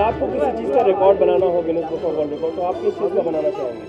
आपको किसी चीज़ का रिकॉर्ड बनाना हो Guinness book of world record, तो आप किस चीज़ का बनाना चाहेंगे?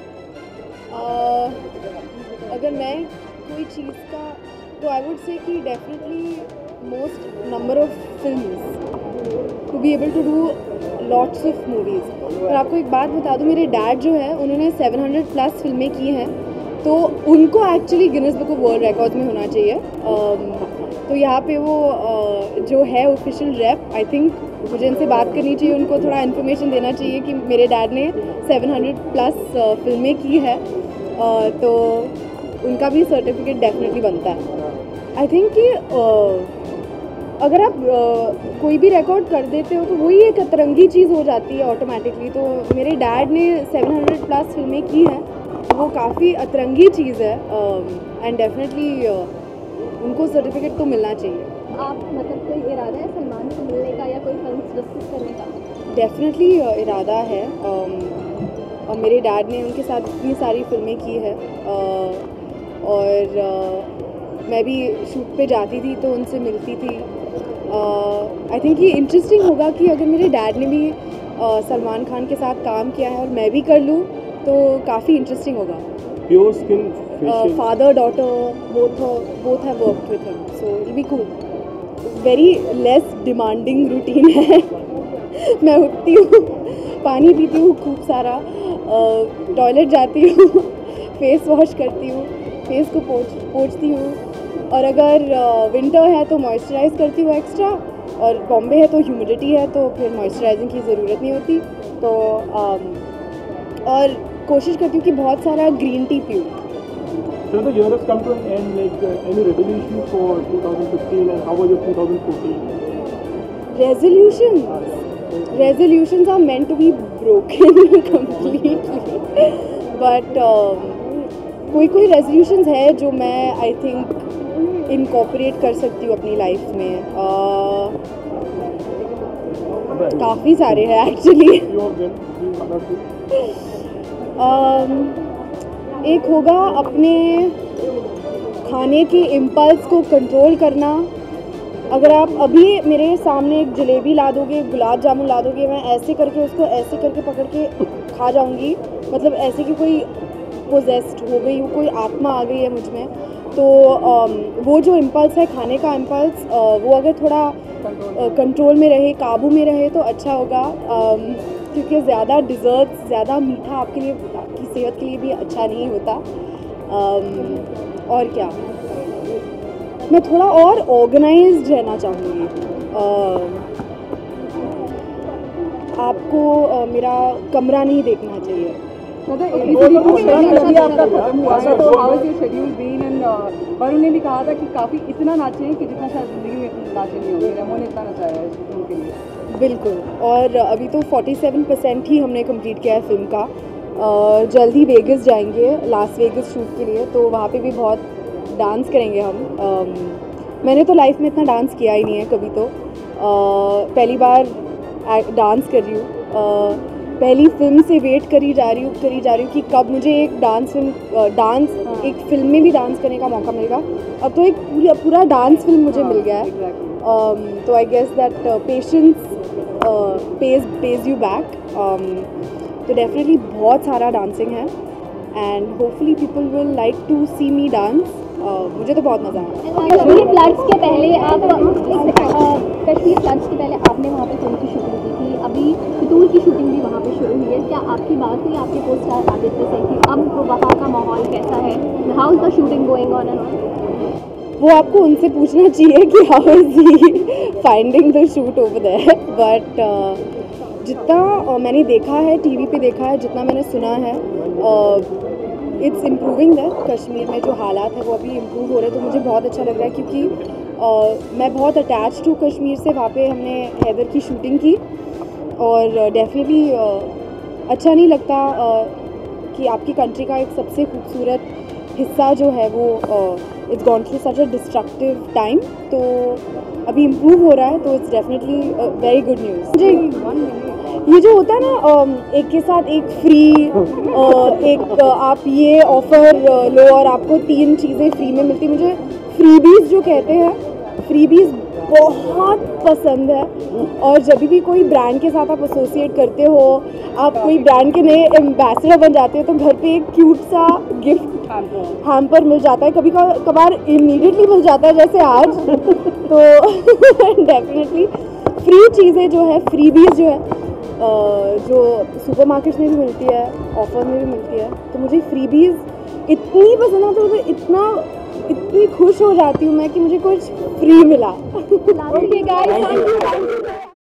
अगर मैं कोई चीज़ का, तो आई वुड से कि definitely most number of films to be able to do lots of movies. और आपको एक बात बता दूं, मेरे डैड जो है उन्होंने 700+ फिल्में की हैं, तो उनको actually Guinness book of world records में होना चाहिए। तो यहाँ पे वो जो है ऑफिशियल रेप, आई थिंक मुझे इनसे बात करनी चाहिए, उनको थोड़ा इन्फॉर्मेशन देना चाहिए कि मेरे डैड ने 700+ फिल्में की है, तो उनका भी सर्टिफिकेट डेफिनेटली बनता है। आई थिंक कि अगर आप कोई भी रिकॉर्ड कर देते हो तो वही एक अतरंगी चीज़ हो जाती है ऑटोमेटिकली। तो मेरे डैड ने 700+ फिल्में की हैं, वो काफ़ी अतरंगी चीज़ है, एंड डेफिनेटली उनको सर्टिफिकेट तो मिलना चाहिए। आप मतलब कोई इरादा है सलमान से मिलने का या कोई फिल्म डिस्कस करने का? डेफिनेटली इरादा है। और मेरे डैड ने उनके साथ इतनी सारी फिल्में की है, और मैं भी शूट पे जाती थी तो उनसे मिलती थी। आई थिंक ये इंटरेस्टिंग होगा कि अगर मेरे डैड ने भी सलमान खान के साथ काम किया है और मैं भी कर लूँ तो काफ़ी इंटरेस्टिंग होगा। Pure skin father daughter both have worked with him, so it will be cool. Very less demanding routine है। मैं उठती हूँ, पानी पीती हूँ खूब सारा, टॉयलेट जाती हूँ, फेस वॉश करती हूँ, फेस को पोंछती हूँ, और अगर विंटर है तो मॉइस्चराइज़ करती हूँ एक्स्ट्रा, और बॉम्बे है तो ह्यूमिडिटी है तो फिर मॉइस्चराइजिंग की ज़रूरत नहीं होती। तो और कोशिश करती हूँ कि बहुत सारा ग्रीन टी पीऊँ। So the year has come to an end. Like any resolution for 2015, and how was your 2014? Resolutions are meant to be broken completely. But कोई रेजोल्यूशंस है जो मैं आई थिंक इनकॉर्पोरेट कर सकती हूँ अपनी लाइफ में। काफ़ी सारे हैं एक्चुअली। एक होगा अपने खाने के इम्पल्स को कंट्रोल करना। अगर आप अभी मेरे सामने एक जलेबी ला दोगे, गुलाब जामुन ला दोगे, मैं ऐसे करके उसको ऐसे करके पकड़ के खा जाऊंगी, मतलब ऐसे कि कोई पोजेस्ड हो गई हो, कोई आत्मा आ गई है मुझ में। तो वो जो इम्पल्स है, खाने का इम्पल्स, वो अगर थोड़ा कंट्रोल में रहे, काबू में रहे तो अच्छा होगा, क्योंकि ज़्यादा डिज़र्ट्स, ज़्यादा मीठा आपके लिए, आपकी सेहत के लिए भी अच्छा नहीं होता। और क्या, मैं थोड़ा और ऑर्गेनाइज्ड रहना चाहूँगी। आपको मेरा कमरा नहीं देखना चाहिए। वरुण ने भी कहा था कि काफ़ी इतना नाचे हैं कि जितना शायद ज़िंदगी में नाचे नहीं होंगे। रेमो ने इतना नचाया है फिल्म के लिए। बिल्कुल, और अभी तो 47% ही हमने कंप्लीट किया है फिल्म का। जल्द ही वेगस जाएंगे, लास वेगस शूट के लिए, तो वहाँ पे भी बहुत डांस करेंगे हम। मैंने तो लाइफ में इतना डांस किया ही नहीं है कभी, तो पहली बार डांस कर रही हूँ। पहली फिल्म से वेट करी जा रही हूँ कि कब मुझे एक एक फिल्म में भी डांस करने का मौका मिलेगा। अब तो एक पूरा डांस फिल्म मुझे मिल गया है। तो I guess that patience pays you back। तो डेफिनेटली बहुत सारा डांसिंग है, and hopefully people will like to see me dance. मुझे तो बहुत मज़ा आया। कश्मीर फ्लड्स के पहले आपने वहाँ पे फिल्म की शूटिंग की थी, अभी फितूर की शूटिंग भी वहाँ पे शुरू हुई है। क्या आपकी बात हुई आपके को स्टार आदित्य से कि अब वहाँ का माहौल कैसा है? How is the shooting going on and on? वो आपको उनसे पूछना चाहिए कि how is he finding the shoot over there. But जितना मैंने देखा है, टीवी पे देखा है, जितना मैंने सुना है, इट्स इम्प्रूविंग दैट। कश्मीर में जो हालात है वो अभी इम्प्रूव हो रहे हैं, तो मुझे बहुत अच्छा लग रहा है, क्योंकि मैं बहुत अटैच टू कश्मीर से। वहाँ पे हमने हैदर की शूटिंग की, और डेफिनेटली अच्छा नहीं लगता कि आपकी कंट्री का एक सबसे खूबसूरत हिस्सा जो है वो it's gone through such a destructive time. तो अभी इम्प्रूव हो रहा है, तो it's definitely very good news. मुझे ये जो होता है ना, एक के साथ एक फ्री, एक आप ये ऑफ़र लो और आपको 3 चीज़ें फ्री में मिलती। मुझे फ्रीबीज़ जो कहते हैं, फ्रीबीज़ बहुत पसंद है। और जब भी कोई ब्रांड के साथ आप एसोसिएट करते हो, आप कोई ब्रांड के नए एम्बेसडर बन जाते हो, तो घर पे एक क्यूट सा गिफ्ट हैम्पर मिल जाता है, कभी कभार इमीडिएटली मिल जाता है जैसे आज। तो डेफिनेटली फ्री चीज़ें जो है, फ्रीबीज जो है, जो सुपरमार्केट्स में भी मिलती है, ऑफर में भी मिलती है, तो मुझे फ्रीबीज इतनी पसंद है, मतलब इतनी खुश हो जाती हूँ मैं कि मुझे कुछ फ्री मिला। Okay guys, thank you.